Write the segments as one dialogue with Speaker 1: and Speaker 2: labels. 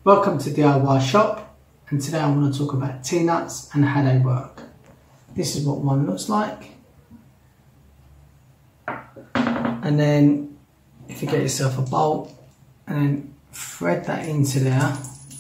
Speaker 1: Welcome to DIY Shop, and today I want to talk about T-nuts and how they work. This is what one looks like. And then if you get yourself a bolt and then thread that into there.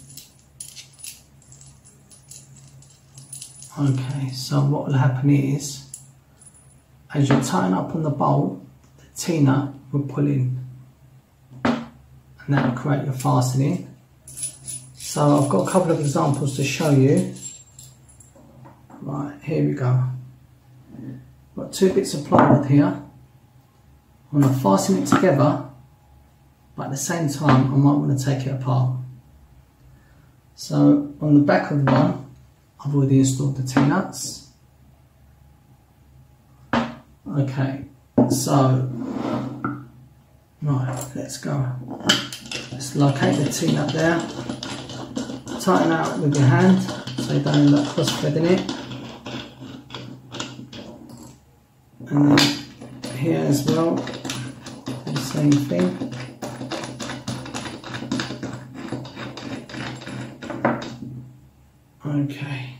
Speaker 1: Okay, so what will happen is, as you tighten up on the bolt, the T-nut will pull in and that will create your fastening. So I've got a couple of examples to show you. Right, here we go. Got two bits of plywood here. I'm going to fasten it together, but at the same time I might want to take it apart. So on the back of one, I've already installed the T-nuts. Okay, so right, let's go. Let's locate the T-nut there. Tighten out with your hand so you don't end up cross threading it. And then here as well, the same thing. Okay,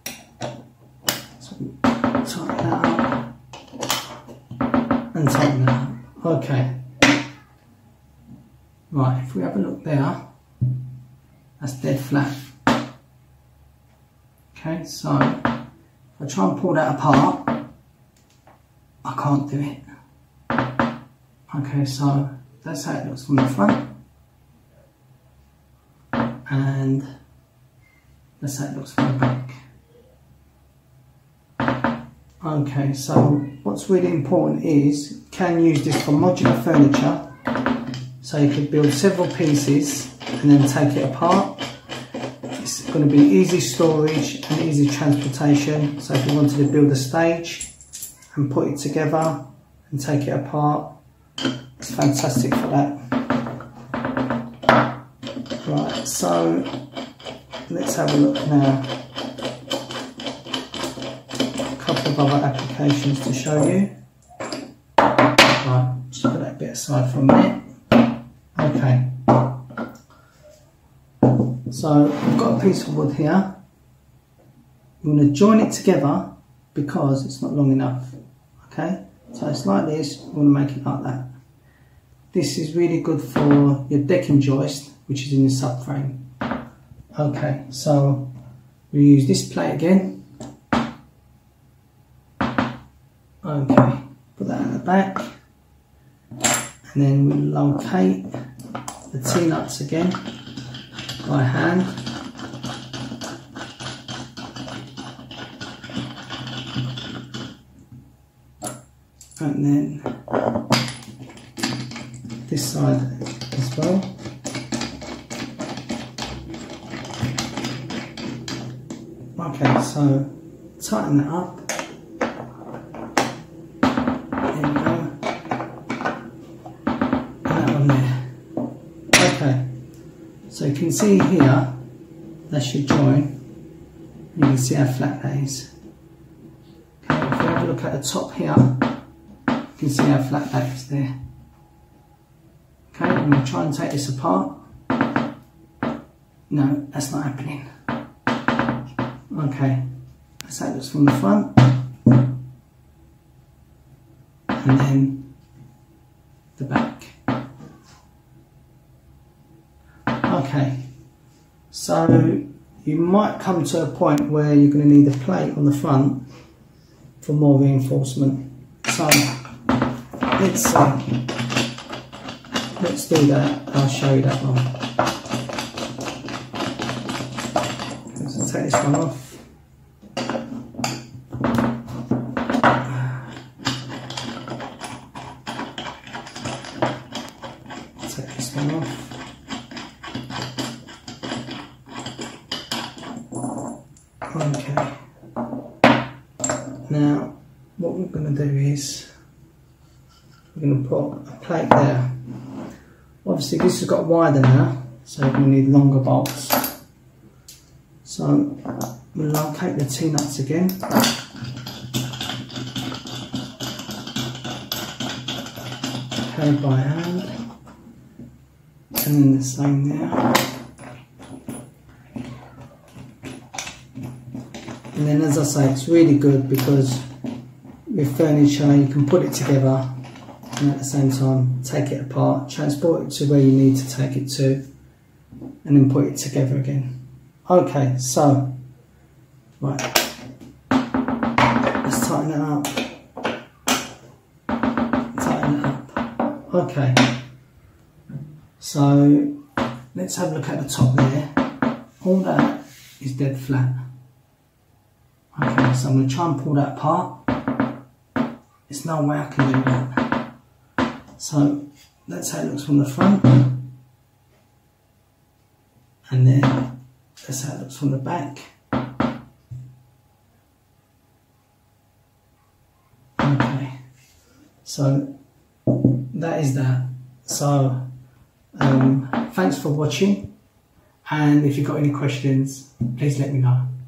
Speaker 1: so tighten that up and tighten that up. Okay, right, if we have a look there, that's dead flat. Okay, so if I try and pull that apart, I can't do it. Okay, so that's how it looks from the front, and that's how it looks from the back. Okay, so what's really important is you can use this for modular furniture, so you could build several pieces and then take it apart. It's going to be easy storage and easy transportation. So if you wanted to build a stage and put it together and take it apart, it's fantastic for that. Right, so let's have a look now. A couple of other applications to show you. Right, just put that bit aside for a minute. Okay. So I've got a piece of wood here. I'm going to join it together because it's not long enough. Okay, so it's like this. I'm going to make it like that. This is really good for your decking joist, which is in the subframe. Okay, so we use this plate again. Okay, put that at the back, and then we locate the T-nuts again by hand. And then this side as well. Okay, so tighten that up. There we go. And that one there. Okay. So you can see here, that's your join. You can see how flat that is. Okay, if you have a look at the top here, you can see how flat that is there. Okay, I'm going to try and take this apart. No, that's not happening. Okay, that's how it looks from the front. And then the back. Okay, so you might come to a point where you're going to need a plate on the front for more reinforcement. So let's do that. I'll show you that one. Let's take this one off. Take this one off. Okay, now what we're going to do is we're going to put a plate there. Obviously this has got wider now, so we're going to need longer bolts. So we'll locate the T-nuts again. Okay, by hand. And then the same there. And then, as I say, it's really good because with furniture you can put it together and at the same time take it apart, transport it to where you need to take it to, and then put it together again. Okay, so right, let's tighten it up. Tighten it up. Okay, so let's have a look at the top there. All that is dead flat. Okay, so I'm going to try and pull that apart. There's no way I can do that. So that's how it looks from the front. And then that's how it looks from the back. Okay, so that is that. So thanks for watching, and if you've got any questions, please let me know.